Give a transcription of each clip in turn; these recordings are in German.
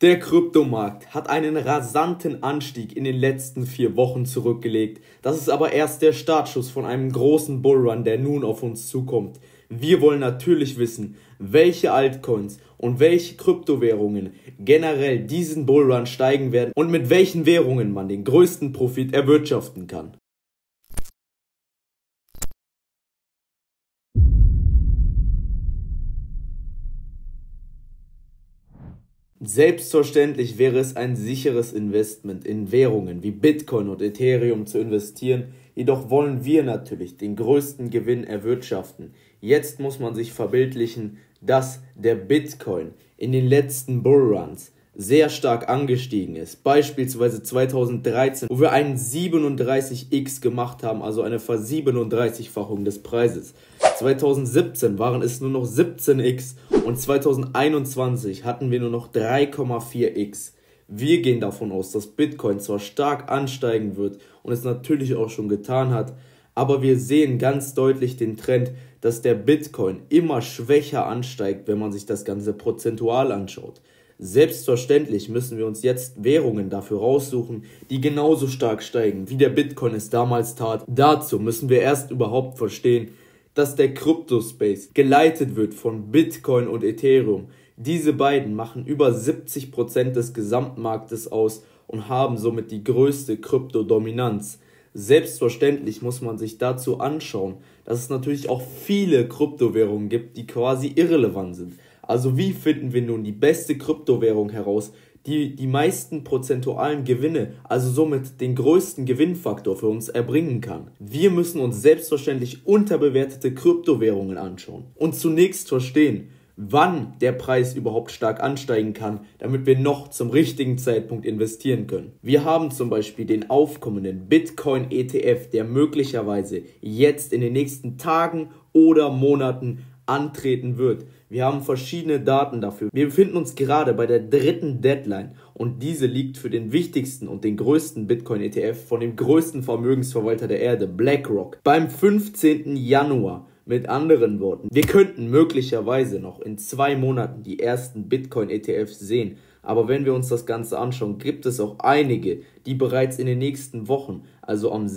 Der Kryptomarkt hat einen rasanten Anstieg in den letzten 4 Wochen zurückgelegt. Das ist aber erst der Startschuss von einem großen Bullrun, der nun auf uns zukommt. Wir wollen natürlich wissen, welche Altcoins und welche Kryptowährungen generell diesen Bullrun steigen werden und mit welchen Währungen man den größten Profit erwirtschaften kann. Selbstverständlich wäre es ein sicheres Investment in Währungen wie Bitcoin und Ethereum zu investieren, jedoch wollen wir natürlich den größten Gewinn erwirtschaften. Jetzt muss man sich verbildlichen, dass der Bitcoin in den letzten Bullruns sehr stark angestiegen ist. Beispielsweise 2013, wo wir einen 37x gemacht haben, also eine Versiebenunddreißigfachung des Preises. 2017 waren es nur noch 17x und 2021 hatten wir nur noch 3,4x. Wir gehen davon aus, dass Bitcoin zwar stark ansteigen wird und es natürlich auch schon getan hat, aber wir sehen ganz deutlich den Trend, dass der Bitcoin immer schwächer ansteigt, wenn man sich das Ganze prozentual anschaut. Selbstverständlich müssen wir uns jetzt Währungen dafür raussuchen, die genauso stark steigen, wie der Bitcoin es damals tat. Dazu müssen wir erst überhaupt verstehen, dass der Kryptospace geleitet wird von Bitcoin und Ethereum. Diese beiden machen über 70% des Gesamtmarktes aus und haben somit die größte Kryptodominanz. Selbstverständlich muss man sich dazu anschauen, dass es natürlich auch viele Kryptowährungen gibt, die quasi irrelevant sind. Also wie finden wir nun die beste Kryptowährung heraus, die die meisten prozentualen Gewinne, also somit den größten Gewinnfaktor für uns erbringen kann? Wir müssen uns selbstverständlich unterbewertete Kryptowährungen anschauen und zunächst verstehen, wann der Preis überhaupt stark ansteigen kann, damit wir noch zum richtigen Zeitpunkt investieren können. Wir haben zum Beispiel den aufkommenden Bitcoin ETF, der möglicherweise jetzt in den nächsten Tagen oder Monaten antreten wird. Wir haben verschiedene Daten dafür. Wir befinden uns gerade bei der 3. Deadline und diese liegt für den wichtigsten und den größten Bitcoin-ETF von dem größten Vermögensverwalter der Erde, BlackRock, beim 15. Januar. Mit anderen Worten, wir könnten möglicherweise noch in 2 Monaten die ersten Bitcoin-ETFs sehen. Aber wenn wir uns das Ganze anschauen, gibt es auch einige, die bereits in den nächsten Wochen, also am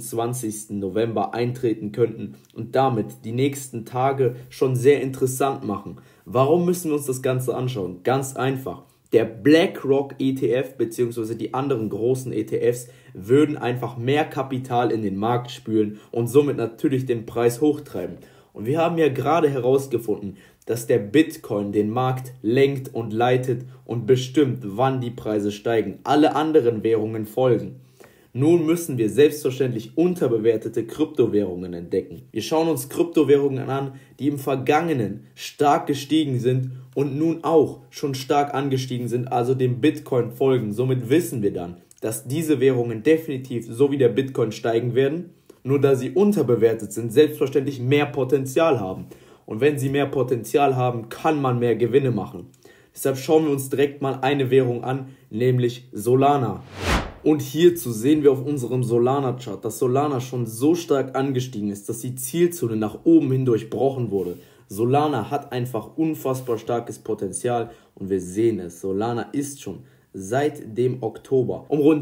26. November eintreten könnten und damit die nächsten Tage schon sehr interessant machen. Warum müssen wir uns das Ganze anschauen? Ganz einfach. Der BlackRock ETF bzw. die anderen großen ETFs würden einfach mehr Kapital in den Markt spülen und somit natürlich den Preis hochtreiben. Und wir haben ja gerade herausgefunden, dass der Bitcoin den Markt lenkt und leitet und bestimmt, wann die Preise steigen. Alle anderen Währungen folgen. Nun müssen wir selbstverständlich unterbewertete Kryptowährungen entdecken. Wir schauen uns Kryptowährungen an, die im Vergangenen stark gestiegen sind und nun auch schon stark angestiegen sind, also dem Bitcoin folgen. Somit wissen wir dann, dass diese Währungen definitiv so wie der Bitcoin steigen werden, nur da sie unterbewertet sind, selbstverständlich mehr Potenzial haben. Und wenn sie mehr Potenzial haben, kann man mehr Gewinne machen. Deshalb schauen wir uns direkt mal eine Währung an, nämlich Solana. Und hierzu sehen wir auf unserem Solana-Chart, dass Solana schon so stark angestiegen ist, dass die Zielzone nach oben hin durchbrochen wurde. Solana hat einfach unfassbar starkes Potenzial und wir sehen es. Solana ist schon seit dem Oktober um rund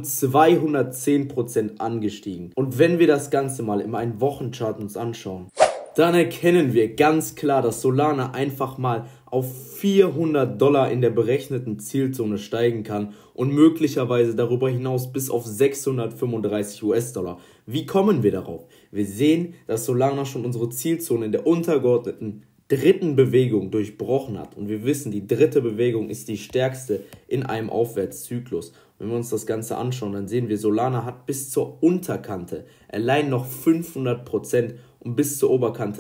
210% angestiegen. Und wenn wir das Ganze mal in einem Wochenchart uns anschauen, dann erkennen wir ganz klar, dass Solana einfach mal auf $400 in der berechneten Zielzone steigen kann und möglicherweise darüber hinaus bis auf 635 US-Dollar. Wie kommen wir darauf? Wir sehen, dass Solana schon unsere Zielzone in der untergeordneten 3. Bewegung durchbrochen hat. Und wir wissen, die 3. Bewegung ist die stärkste in einem Aufwärtszyklus. Wenn wir uns das Ganze anschauen, dann sehen wir, Solana hat bis zur Unterkante allein noch 500% und bis zur Oberkante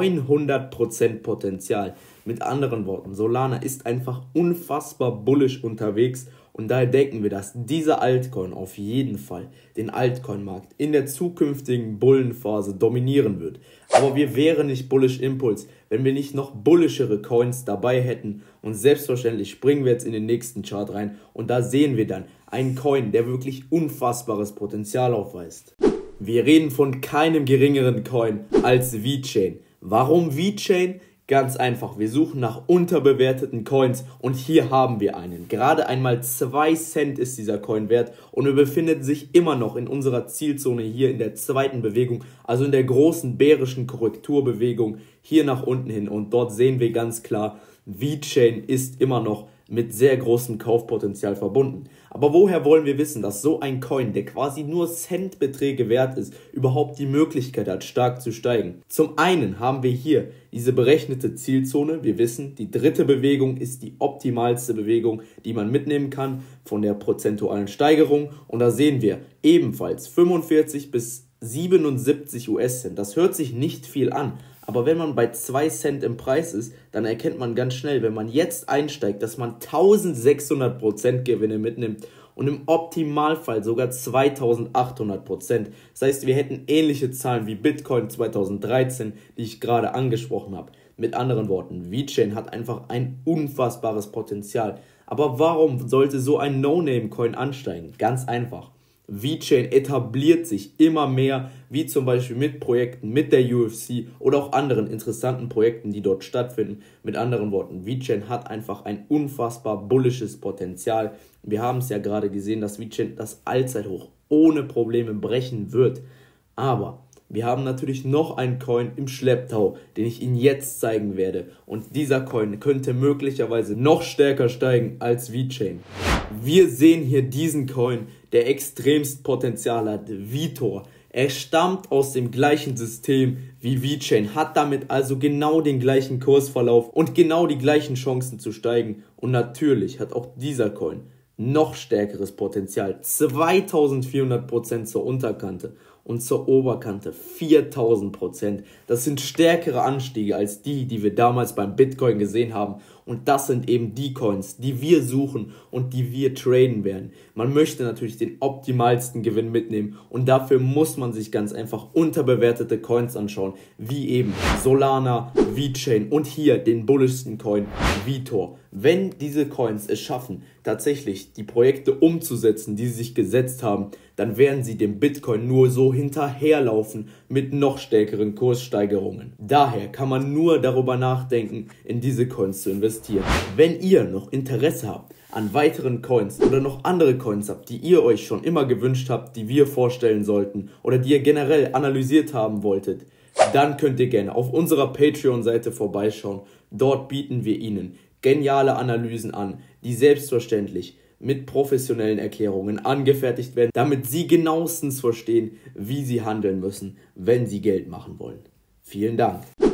900% Potenzial. Mit anderen Worten, Solana ist einfach unfassbar bullish unterwegs und daher denken wir, dass dieser Altcoin auf jeden Fall den Altcoin-Markt in der zukünftigen Bullenphase dominieren wird. Aber wir wären nicht Bullish Impulse, wenn wir nicht noch bullischere Coins dabei hätten. Und selbstverständlich springen wir jetzt in den nächsten Chart rein und da sehen wir dann einen Coin, der wirklich unfassbares Potenzial aufweist. Wir reden von keinem geringeren Coin als VeChain. Warum VeChain? Ganz einfach, wir suchen nach unterbewerteten Coins und hier haben wir einen. Gerade einmal 2 Cent ist dieser Coin wert und er befindet sich immer noch in unserer Zielzone hier in der zweiten Bewegung, also in der großen bärischen Korrekturbewegung hier nach unten hin. Und dort sehen wir ganz klar, VeChain ist immer noch mit sehr großem Kaufpotenzial verbunden. Aber woher wollen wir wissen, dass so ein Coin, der quasi nur Centbeträge wert ist, überhaupt die Möglichkeit hat, stark zu steigen? Zum einen haben wir hier diese berechnete Zielzone. Wir wissen, die dritte Bewegung ist die optimalste Bewegung, die man mitnehmen kann von der prozentualen Steigerung. Und da sehen wir ebenfalls 45 bis 77 US-Cent. Das hört sich nicht viel an. Aber wenn man bei 2 Cent im Preis ist, dann erkennt man ganz schnell, wenn man jetzt einsteigt, dass man 1600% Gewinne mitnimmt und im Optimalfall sogar 2800%. Das heißt, wir hätten ähnliche Zahlen wie Bitcoin 2013, die ich gerade angesprochen habe. Mit anderen Worten, VeChain hat einfach ein unfassbares Potenzial. Aber warum sollte so ein No-Name-Coin ansteigen? Ganz einfach. VeChain etabliert sich immer mehr, wie zum Beispiel mit Projekten mit der UFC oder auch anderen interessanten Projekten, die dort stattfinden. Mit anderen Worten, VeChain hat einfach ein unfassbar bullisches Potenzial. Wir haben es ja gerade gesehen, dass VeChain das Allzeithoch ohne Probleme brechen wird. Aber wir haben natürlich noch einen Coin im Schlepptau, den ich Ihnen jetzt zeigen werde. Und dieser Coin könnte möglicherweise noch stärker steigen als VeChain. Wir sehen hier diesen Coin, der extremst Potenzial hat, Vitor. Er stammt aus dem gleichen System wie VeChain, hat damit also genau den gleichen Kursverlauf und genau die gleichen Chancen zu steigen. Und natürlich hat auch dieser Coin noch stärkeres Potenzial, 2400% zur Unterkante und zur Oberkante 4000%. Das sind stärkere Anstiege als die wir damals beim Bitcoin gesehen haben. Und das sind eben die Coins, die wir suchen und die wir traden werden. Man möchte natürlich den optimalsten Gewinn mitnehmen und dafür muss man sich ganz einfach unterbewertete Coins anschauen, wie eben Solana, VeChain und hier den bullischsten Coin Vitor. Wenn diese Coins es schaffen, tatsächlich die Projekte umzusetzen, die sie sich gesetzt haben, dann werden sie dem Bitcoin nur so hinterherlaufen mit noch stärkeren Kurssteigerungen. Daher kann man nur darüber nachdenken, in diese Coins zu investieren. Wenn ihr noch Interesse habt an weiteren Coins oder noch andere Coins habt, die ihr euch schon immer gewünscht habt, die wir vorstellen sollten oder die ihr generell analysiert haben wolltet, dann könnt ihr gerne auf unserer Patreon-Seite vorbeischauen. Dort bieten wir Ihnen geniale Analysen an, die selbstverständlich mit professionellen Erklärungen angefertigt werden, damit Sie genauestens verstehen, wie Sie handeln müssen, wenn Sie Geld machen wollen. Vielen Dank.